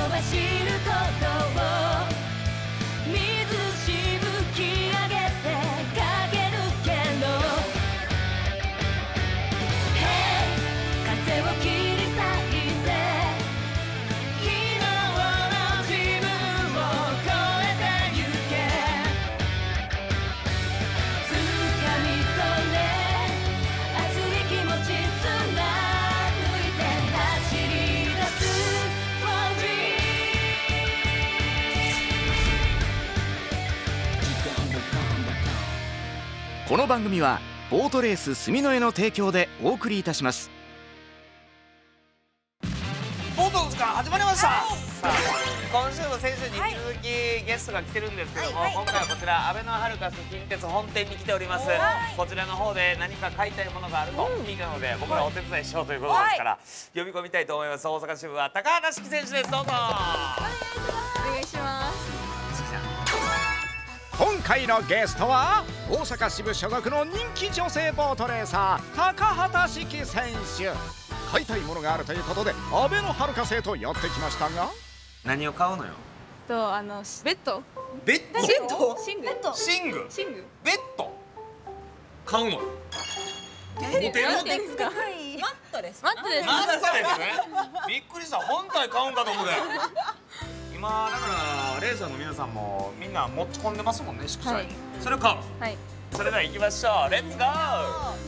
ば知ることを水しぶき上げて駆け抜けろ Hey 風を切り裂いて昨日の自分を超えてゆけ掴み取れ熱い気持ち貫いて走り出す For dream この番組はボートレース住之江の提供でお送りいたします。 ボートの時間始まりました。さあ今週も先週に引き続きゲストが来てるんですけども、今回はこちらアベノハルカス近鉄本店に来ております。こちらの方で何か買いたいものがあると聞いたので、僕らお手伝いしようということですから、呼び込みたいと思います。大阪支部は高畑式選手です。どうぞ。 お願いします。 今回のゲストは大阪支部所属の人気女性ボートレーサー高畑式選手。買いたいものがあるということでアベノハルカスへとやってきましたが、 何を買うのよ。 ベッド。 ベッド。 寝具。 寝具。 寝具。 ベッド。買うの。モテる。 マットレス。マットレス。 マットレスね。びっくりした。本体買うんかと思うで。今だからレーサーの皆さんもみんな持ち込んでますもんね、宿舎に。それを買う。 はい。 それでは行きましょう。レッツゴー。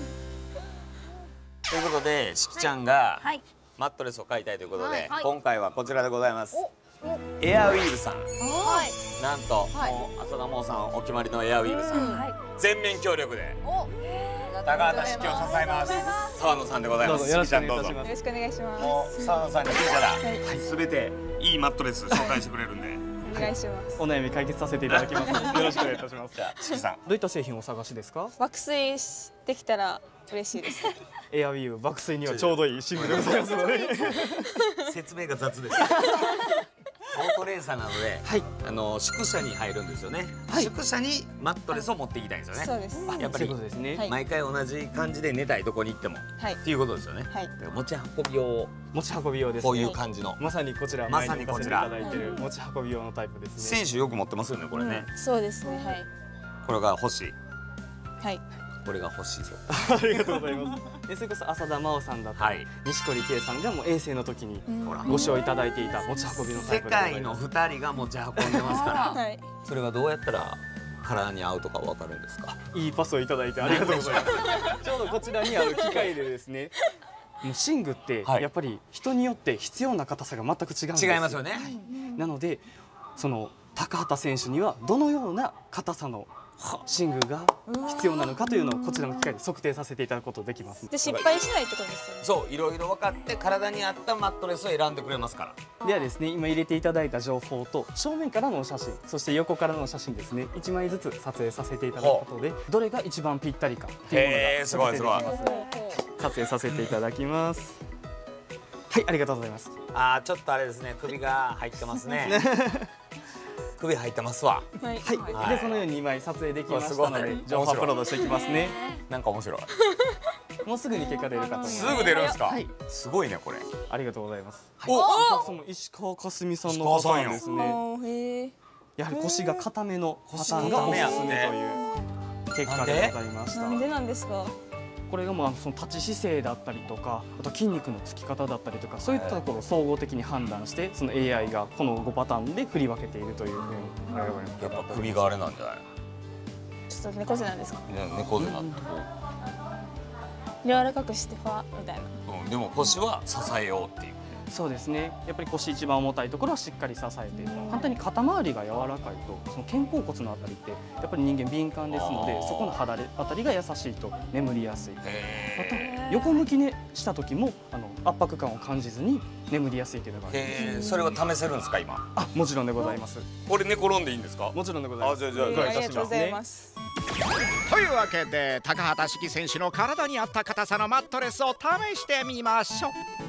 ということで、しきちゃんがマットレスを買いたいということで、今回はこちらでございます。エアウィーヴさん。なんともう浅田真央さんお決まりのエアウィーヴさん。全面協力で高畑式を支えます澤野さんでございます。しきちゃんどうぞ。 よろしくお願いします。 もう澤野さんに聞いたらすべていいマットレス紹介してくれるんで。 お願いします。 お悩み解決させていただきます。よろしくお願いいたします。 じゃあしきさん、 どういった製品をお探しですか？ 爆睡できたら嬉しいです。 エアウィーヴ爆睡にはちょうどいい寝具でございますので。 説明が雑です。ボートレーサーなので、宿舎に入るんですよね。宿舎にマットレスを持っていきたいんですよね。 そうです。 やっぱりそうですね。 毎回同じ感じで寝たい、どこに行ってもっていうことですよね。持ち運び用、 持ち運び用です。 こういう感じの、 まさにこちら前に置かせていただいている持ち運び用のタイプですね。 選手よく持ってますよね、これね。 そうですね。はい。 これが欲しい。 はい。 これが欲しいぞ。 ありがとうございます。でそれこそ浅田真央さんだったり錦織圭さんがもう衛星の時にご使用いただいていた持ち運びのタイプでございます。 世界の2人が持ち運んでますから。それはどうやったら体に合うとかわかるんですか？ いいパスをいただいてありがとうございます。ちょうどこちらにある機械でですね。もう寝具ってやっぱり人によって必要な硬さが全く違うんです。 違いますよね。 なのでその高畑選手にはどのような硬さの寝具が必要なのかというのをこちらの機械で測定させていただくことができます。 で失敗しないってことですよね。 そう、いろいろ分かって体に合ったマットレスを選んでくれますから。 ではですね、今入れていただいた情報と正面からのお写真、そして横からのお写真ですね、1枚ずつ撮影させていただくことでどれが一番ぴったりかっていうものが測定できますので撮影させていただきます。はい、ありがとうございます。 あー、ちょっとあれですね、首が入ってますね。首入ってますわ。 はい。でこのように2枚撮影できましたので情報アップロードしていきますね。 なんか面白い。 もうすぐに結果出るかと思います。 すぐ出るんですか？ はい。 すごいねこれ。 ありがとうございます。 お、 その石川佳純さんのパターンですね。やはり腰が固めのパターンがおすすめという結果でございました。 なんでなんですか？ これがもうその立ち姿勢だったりとか、あと筋肉のつき方だったりとか、そういったところを総合的に判断してその AI がこの5パターンで振り分けているというふうに考えられます。 やっぱ首があれなんじゃない？ ちょっと猫背なんですか？ 猫背なんて。 柔らかくしてファみたいな。 でも腰は支えようっていう。 そうですね。やっぱり腰一番重たいところはしっかり支えて、簡単に肩周りが柔らかいとその肩甲骨のあたりってやっぱり人間敏感ですので、そこの肌あたりが優しいと眠りやすい。また横向きにした時も圧迫感を感じずに眠りやすいというのがあります。 それは試せるんですか今？ あ、もちろんでございます。 これ寝転んでいいんですか？ もちろんでございます。 じゃあありがとうございます。 というわけで高畑式選手の体に合った硬さのマットレスを試してみましょう。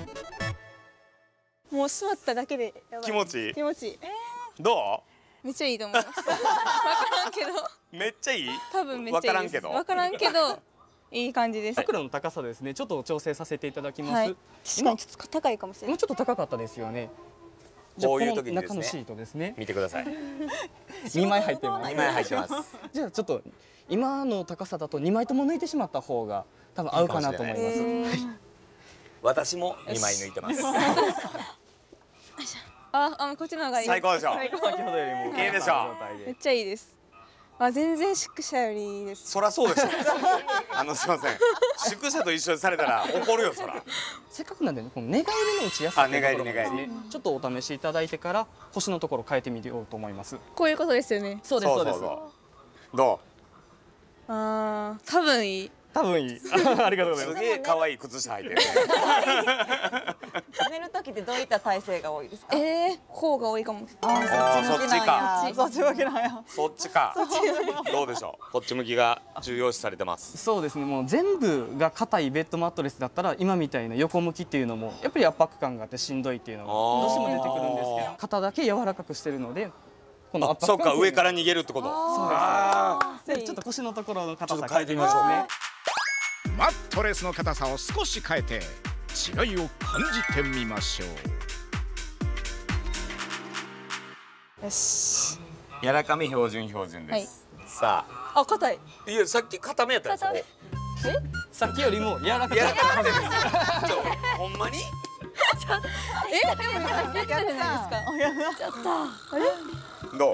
もう座っただけでやばい。 気持ちいい？ 気持ちいい。 どめっちゃいいと思います。わからんけど。 う？めっちゃいい？ 多分めっちゃいいです。わからんけどいい感じです。 枕の高さですね。ちょっと調整させていただきます。 確かにちょっと高いかもしれない。 もうちょっと高かったですよね。 こういう時にです中のシーねトですね。 見てください。 2枚入ってます。 2枚入ってます。 じゃあちょっと今の高さだと2枚とも抜いてしまった方が多分合うかなと思います。 私も2枚抜いてます。 こっちの方がいい。 最高でしょ。 先ほどよりもいいでしょめっちゃいいです。全然宿舎よりいいです。 そらそうでしょ。すいません。宿舎と一緒にされたら怒るよそら。 せっかくなんでね、この寝返りの打ちやすさあ寝返りところもですねちょっとお試しいただいてから腰のところ変えてみようと思います。 こういうことですよね。 そうですそうです。 ど多分いい。 多分いい。ありがとうございう？ ますす。 げえ可愛い靴下履いてるね。 寝る時ってどういった体勢が多いですか？ こうが多いかも。 そっちか。 そっち向きなんや。 そっちか。どうでしょう。こっち向きが重要視されてます。 そうですね。もう全部が硬いベッドマットレスだったら今みたいな横向きっていうのもやっぱり圧迫感があってしんどいっていうのがどうしても出てくるんですけど、肩だけ柔らかくしてるのでこの圧迫感。 そうか上から逃げるってこと。 そうです。でちょっと腰のところの硬さ変えてみましょうね。 マットレスの硬さを少し変えて違いを感じてみましょう。 よし。 柔らかめ標準です。さあ。 硬い。 いやさっき固めやったやつ。 さっきよりも柔らかく柔らかくなってる。ほんまに？ でもやってるじゃないですか。 ど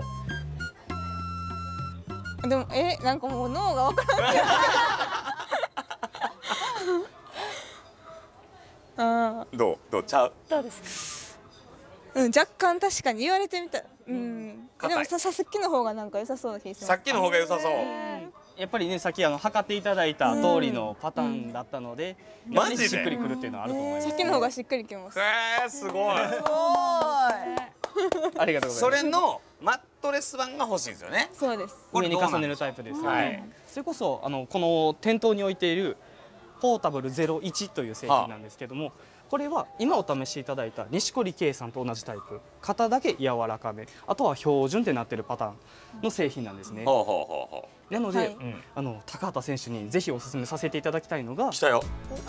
う？ でもなんかもう脳がわからんけど。 どうちゃう？ どうですか？若干確かに言われてみたら、でもさっきの方がなんか良さそうな気がします。 さっきの方が良さそう。 やっぱりねさっき測っていただいた通りのパターンだったので、 マジでしっくりくるっていうのはあると思います。 さっきの方がしっくりきます。 すごい。 ありがとうございます。 それのマットレス版が欲しいですよね。 そうです。 上に重ねるタイプですよね。それこそこの店頭に置いているポータブル01という製品なんですけども、これは今お試しいただいた錦織圭さんと同じタイプ、肩だけ柔らかめ、あとは標準ってなってるパターンの製品なんですね。なので、高畑選手にぜひお勧めさせていただきたいのが、 来たよ。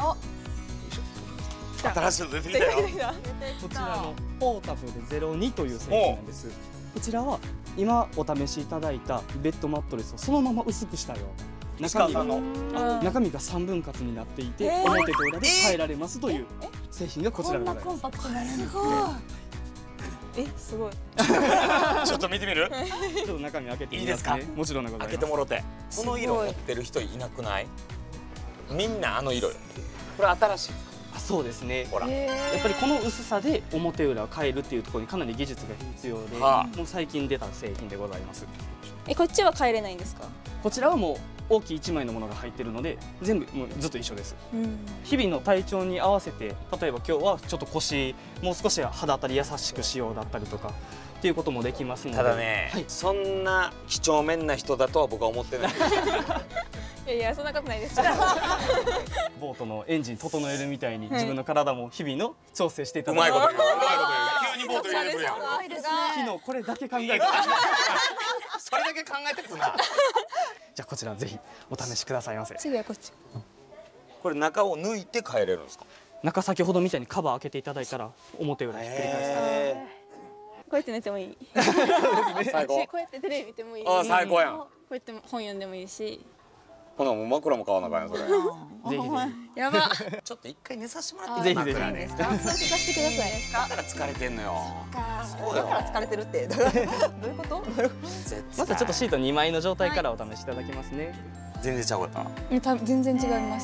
新しいの出てきたよ。 こちらのポータブル02という製品なんです。こちらは今お試しいただいたベッドマットレスをそのまま薄くしたような中身が3分割になっていて、表と裏で変えられますという製品がこちらでございます。 すごい。 ちょっと見てみる？ ちょっと中身開けてみますね。もちろんでございます。 開けてもろて。この色持ってる人いなくない？みんなあの色よ。これ新しい。 そうですね。 ほら。 やっぱりこの薄さで表裏を変えるっていうところにかなり技術が必要で、もう最近出た製品でございます。 こっちは変えれないんですか？ こちらはもう大きい1枚のものが入ってるので全部もうずっと一緒です。日々の体調に合わせて、例えば今日はちょっと腰もう少し肌当たり優しくしようだったりとかっていうこともできますので。 ただね、そんな几帳面な人だとは僕は思ってない。 いやそんなことないです。 ボートのエンジン整えるみたいに自分の体も日々の調整していただうまいこと言う。急にボート入れてくるやん。 昨日これだけ考えてそれだけ考えてくるな。 じゃあこちらぜひお試しくださいませ。 次はこっち。 これ中を抜いて変えれるんですか？ 中先ほどみたいにカバー開けていただいたら表裏ひっくり返す。 こうやって寝てもいい。 最高。 こうやってテレビ見てもいい。 最高やん。 こうやって本読んでもいいし。 ほなもう枕も買わなあかんやんそれ。 ぜひぜひ。やば。 ちょっと一回寝させてもらっていいですか？ ぜひぜひ。 そうさせてください。 だから疲れてんのよ。 そうだから疲れてるってどういうこと？ まずちょっとシート2枚の状態からお試しいただきますね。 全然ちゃうかった。 全然違います。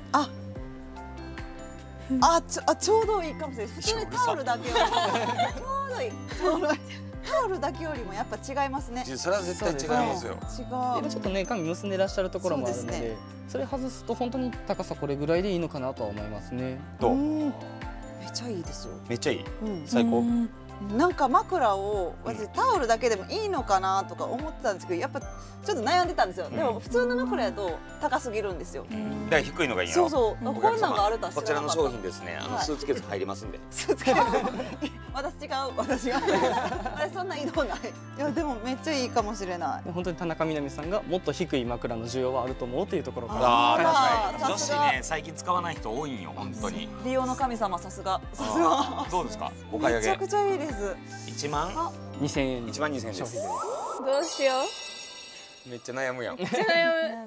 ちょうどいいかもしれない。普通にタオルだけよりちょうどいい。タオルだけよりもやっぱ違いますね。 それは絶対違いますよ。 違う。 ちょっとね髪結んでらっしゃるところもあるので、 そうですね。 それ外すと本当に高さこれぐらいでいいのかなとは思いますね。 どう？ めっちゃいいですよ。 めっちゃいい。最高。 なんか枕を私タオルだけでもいいのかなとか思ってたんですけど、やっぱちょっと悩んでたんですよ。でも普通の枕やと高すぎるんですよ。 だから低いのがいいよ。 そうそう。こんなんがあるとは知こちらのらなかった。 商品ですね。スーツケース入りますんで。 スーツケース。私があれそんな移動ない。いやでもめっちゃいいかもしれない。 本当に田中みな実さんがもっと低い枕の需要はあると思うというところから。 確かに。女子ね最近使わない人多いんよ本当に。 利用の神様さすが。 どうですか？お買い上げ。 めちゃくちゃいいでです。 1万 2000円に 1万2000円です。 どうしよめっちゃ悩むやん。 悩むよ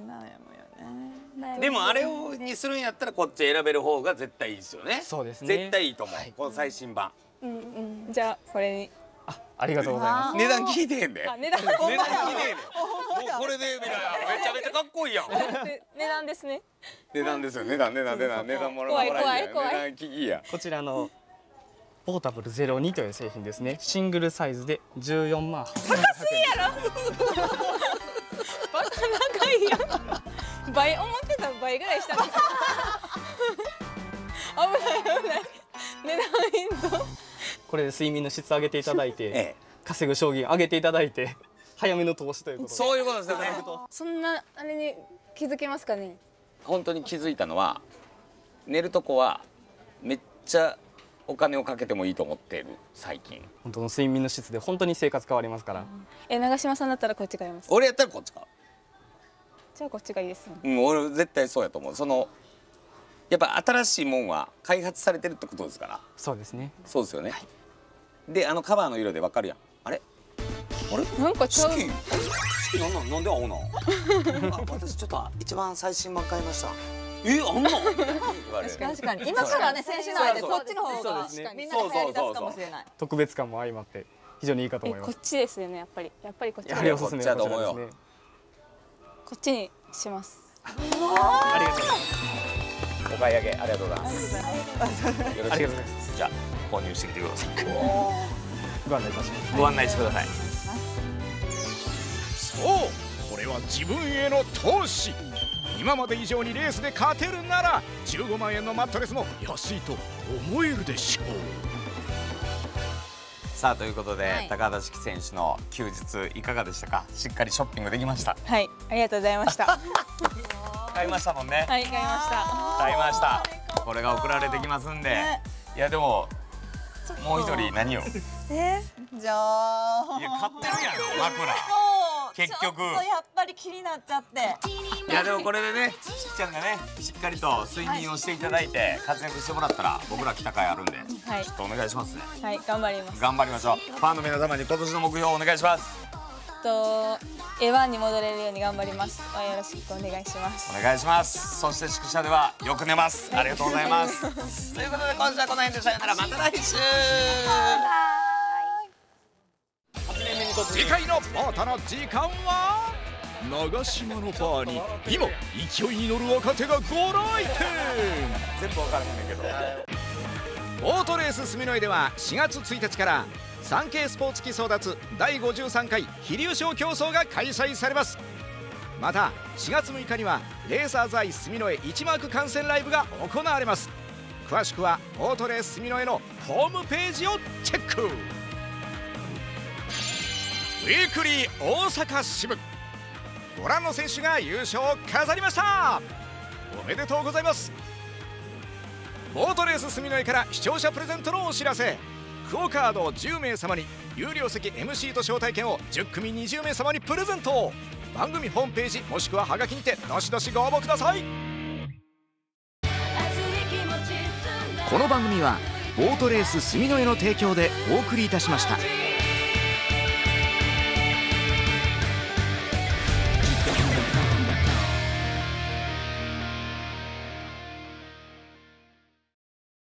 ね。 でもあれをにするんやったらこっち選べる方が絶対いいですよね。 そうですね。 絶対いいと思う。この最新版。 う。じゃあこれに。 ありがとうございます。 値段聞いてへんで。 値段値段聞いてへんねん。もうこれで見らめちゃめちゃかっこいいやん。 値段ですね。 値段ですよ。値段もら怖い値段聞きや。 こちらのポータブル02という製品ですね。シングルサイズで14万8,800円。 バカ高いやん。倍思ってた倍ぐらいしたんです。危ない値段ヒント。 これで睡眠の質上げていただいて、稼ぐ将棋上げていただいて、早めの投資ということで。 そういうことですよね。 そんなあれに気づけますかね。 本当に気づいたのは寝るとこはめっちゃお金をかけてもいいと思っている最近。 本当の睡眠の質で本当に生活変わりますから。 長嶋さんだったらこっち買います。 俺やったらこっちか。 じゃあこっちがいいですね。 俺絶対そうやと思う。やっぱ新しいもんは開発されてるってことですから。 そうですね。 そうですよね。でカバーの色でわかるやん。あれなんかちゃう。 好きなんで青な私ちょっと一番最新版買いました。あんの確かに今からね選手内でこっちの方がみんなが流行りだすかもしれない。 特別感も相まって非常にいいかと思います。 こっちですよね。やっぱりこっち。 やはりおすすめはこちらですね。 こっちにします。 ありがとうございます。 お買い上げありがとうございます。よろしいですか。じゃあ購入してきてください。 ご案内いたします。 ご案内してください。 そうこれは自分への投資。今まで以上にレースで勝てるなら15万円のマットレスも安いと思えるでしょう。 さあということで、高田式選手の休日いかがでしたか。しっかりショッピングできました。 はい、ありがとうございました。 買いましたもんね。 はい、買いました。 買いました。これが送られてきますんで。いやでももう一人何を。 じゃあ。 いや買ってるやん枕。結局やっぱり気になっちゃって。 いやでもこれでね、しっちゃんがねしっかりと睡眠をしていただいて活躍してもらったら僕ら来た回あるんで、ちょっとお願いしますね。 はい、頑張ります。 頑張りましょう。ファンの皆様に今年の目標をお願いします。 A1 に戻れるように頑張ります。よろしくお願いします。 お願いします。そして宿舎ではよく寝ます。ありがとうございます。ということで今週はこの辺でさよなら、また来週。 次回のボートの時間は長島のバーに今勢いに乗る若手がご来店。 全部わからへんねんけど。 ボートレース住之江では4月1日から産経スポーツ機争奪第53回飛龍賞競争が開催されます。また4月6日にはレーサーズアイ住之江1マーク観戦ライブが行われます。詳しくはボートレース住之江のホームページをチェック。ウィークリー大阪支部、ご覧の選手が優勝を飾りました。おめでとうございます。ボートレース住之江から視聴者プレゼントのお知らせ。クオカードを10名様に、有料席 MC と招待券を10組20名様にプレゼント。番組ホームページもしくはハガキにてどしどしご応募ください。 この番組はボートレース住之江の提供でお送りいたしました。